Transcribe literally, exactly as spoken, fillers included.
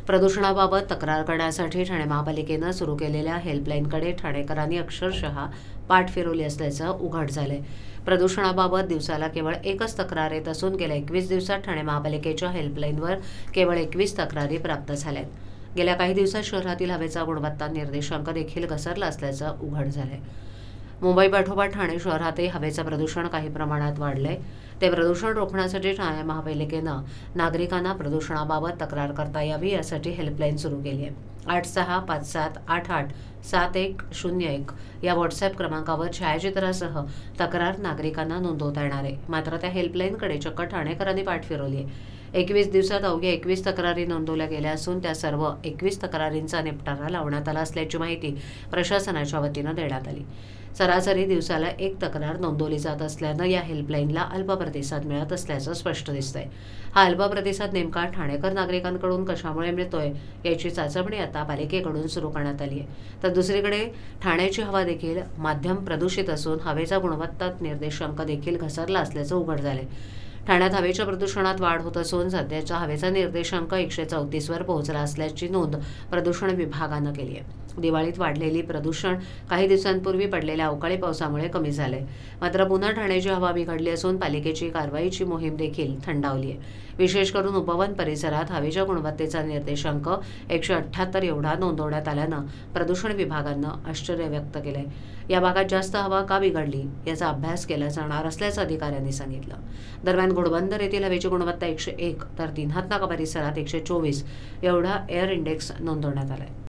प्रदूषणाबाबत तक्रार करण्यासाठी ठाणे महापालिकेनं सुरू केलेल्या हेल्पलाईनकडे ठाणेकरांनी अक्षरशः पाठ फिरवली असल्याचं उघड झालंय। प्रदूषणाबाबत दिवसाला केवळ एकच तक्रार येत असून गेल्या एकवीस दिवसात ठाणे महापालिकेच्या हेल्पलाईनवर केवळ एकवीस तक्रारी प्राप्त झाल्यात। गेल्या काही दिवसात शहरातील हवेचा गुणवत्ता निर्देशांक देखील घसरला असल्याचं उघड झालंय। मुंबई पाठोपाठ ठाणे शहरातही हवेचं प्रदूषण काही प्रमाणात वाढलंय। ते प्रदूषण रोखण्यासाठी ठाणे महापालिकेनं नागरिकांना प्रदूषणाबाबत तक्रार करता यावी यासाठी हेल्पलाईन सुरू केली आहे। आठ सहा पाच सात आठ आठ सात एक शून्य एक या व्हॉट्सअप क्रमांकावर छायाचित्रासह तक्रार नागरिकांना नोंदवता येणार आहे। मात्र त्या हेल्पलाईनकडे चक्क ठाणेकरांनी पाठ फिरवली आहे। एकवीस दिवसात अवघ्या एकवीस तक्रारी नोंदवल्या गेल्या असून त्या सर्व एकवीस तक्रारींचा निपटारा लावण्यात आला असल्याची माहिती प्रशासनाच्या वतीनं देण्यात आली। सरासरी दिवसाला एक तक्रार नोंदवली जात असल्यानं या हेल्पलाईनला अल्प प्रतिसाद मिळत असल्याचं स्पष्ट दिसतंय। हा अल्प प्रतिसाद नेमका ठाणेकर नागरिकांकडून कशामुळे मिळतोय याची चाचपणी आता पालिकेकडून सुरू करण्यात आली आहे। तर दुसरीकडे ठाण्याची हवा देखील माध्यम प्रदूषित असून हवेचा गुणवत्ता निर्देशांक देखील घसरला असल्याचं उघड झालंय। ठाण्यात हवेच्या प्रदूषणात वाढ होत असून सध्याचा हवेचा निर्देशांक एकशे चौतीस वर पोहोचला असल्याची नोंद प्रदूषण विभागानं केली आहे। दिवाळीत वाढलेली प्रदूषण काही दिवसांपूर्वी पडलेल्या अवकाळी पावसामुळे कमी झाले, मात्र पुन्हा ठाण्याची हवा बिघडली असून पालिकेची कारवाईची मोहीम देखील थंडावली आहे। विशेष करून उपवन परिसरात हवेच्या गुणवत्तेचा निर्देशांक एकशे अठ्ठ्याहत्तर एवढा नोंदवण्यात आल्यानं प्रदूषण विभागानं आश्चर्य व्यक्त केलंय। या भागात जास्त हवा का बिघडली याचा अभ्यास केला जाणार असल्याचं अधिकाऱ्यांनी सांगितलं। दरम्यान घोडबंदर येथील हवेची गुणवत्ता एकशे एक तर तीन हातनाका परिसरात एकशे चोवीस एवढा एअर इंडेक्स नोंदवण्यात आलाय।